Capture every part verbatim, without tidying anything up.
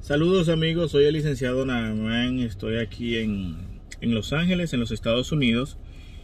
Saludos amigos, soy el licenciado Naaman, estoy aquí en, en Los Ángeles, en los Estados Unidos,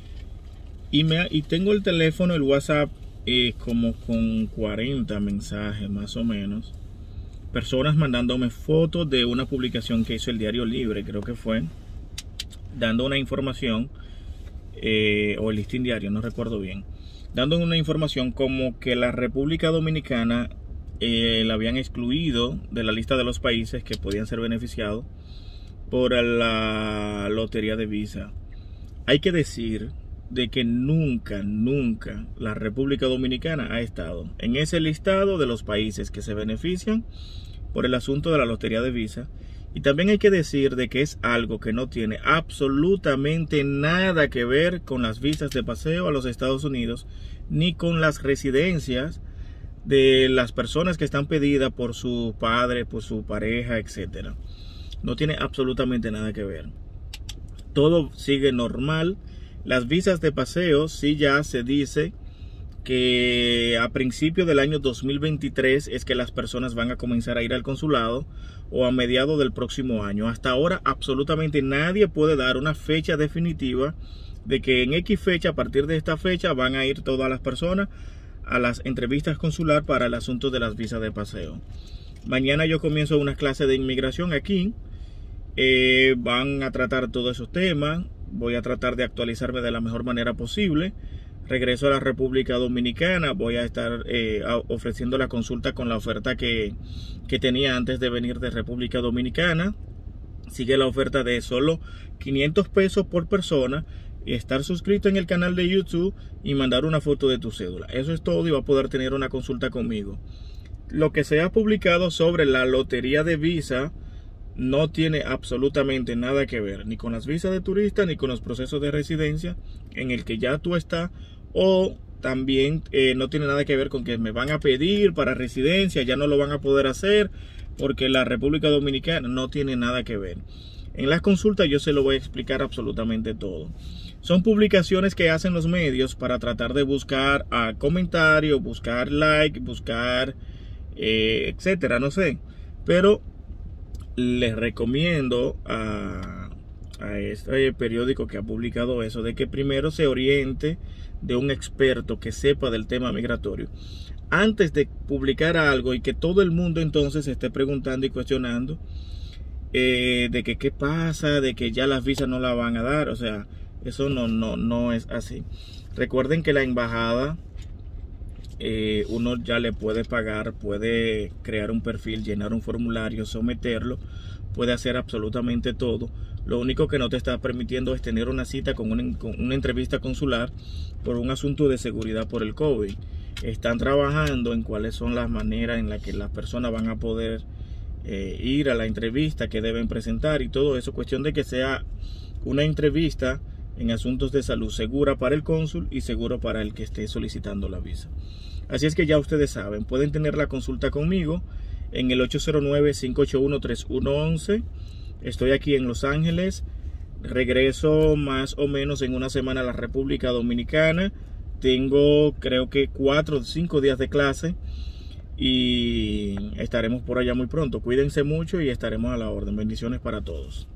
y, me, y tengo el teléfono, el WhatsApp, eh, como con cuarenta mensajes más o menos, personas mandándome fotos de una publicación que hizo el Diario Libre, creo que fue, dando una información, eh, o el Listín Diario, no recuerdo bien, dando una información como que la República Dominicana Eh, la habían excluido de la lista de los países que podían ser beneficiados por la lotería de Visa. Hay que decir de que nunca, nunca la República Dominicana ha estado en ese listado de los países que se benefician por el asunto de la lotería de Visa. Y también hay que decir de que es algo que no tiene absolutamente nada que ver con las visas de paseo a los Estados Unidos, ni con las residencias de las personas que están pedidas por su padre, por su pareja, etcétera. No tiene absolutamente nada que ver. Todo sigue normal. Las visas de paseo sí ya se dice que a principios del año dos mil veintitrés es que las personas van a comenzar a ir al consulado, o a mediados del próximo año. Hasta ahora absolutamente nadie puede dar una fecha definitiva de que en X fecha, a partir de esta fecha, van a ir todas las personas a las entrevistas consular para el asunto de las visas de paseo. Mañana yo comienzo una clase de inmigración aquí. Eh, van a tratar todos esos temas. Voy a tratar de actualizarme de la mejor manera posible. Regreso a la República Dominicana. Voy a estar eh, ofreciendo la consulta con la oferta que, que tenía antes de venir de República Dominicana. Sigue la oferta de solo quinientos pesos por persona, y estar suscrito en el canal de YouTube y mandar una foto de tu cédula. Eso es todo, y va a poder tener una consulta conmigo. Lo que se ha publicado sobre la lotería de Visa no tiene absolutamente nada que ver ni con las visas de turista ni con los procesos de residencia en el que ya tú estás, o también eh, no tiene nada que ver con que me van a pedir para residencia, ya no lo van a poder hacer porque la República Dominicana. No tiene nada que ver. En las consultas yo se lo voy a explicar absolutamente todo. Son publicaciones que hacen los medios para tratar de buscar a comentarios, buscar like, buscar eh, etcétera, no sé. Pero les recomiendo a, a este periódico que ha publicado eso, de que primero se oriente de un experto que sepa del tema migratorio antes de publicar algo, y que todo el mundo entonces esté preguntando y cuestionando eh, de que qué pasa, de que ya las visas no la van a dar. O sea, eso no, no, no es así. Recuerden que la embajada, eh, uno ya le puede pagar, puede crear un perfil, llenar un formulario, someterlo, puede hacer absolutamente todo. Lo único que no te está permitiendo es tener una cita con una, con una entrevista consular por un asunto de seguridad por el COVID. Están trabajando en cuáles son las maneras en las que las personas van a poder eh, ir a la entrevista que deben presentar y todo eso. Cuestión de que sea una entrevista en asuntos de salud segura para el cónsul y seguro para el que esté solicitando la visa. Así es que ya ustedes saben, pueden tener la consulta conmigo en el ocho cero nueve, cinco ocho uno, tres uno uno uno. Estoy aquí en Los Ángeles. Regreso más o menos en una semana a la República Dominicana. Tengo creo que cuatro o cinco días de clase y estaremos por allá muy pronto. Cuídense mucho y estaremos a la orden. Bendiciones para todos.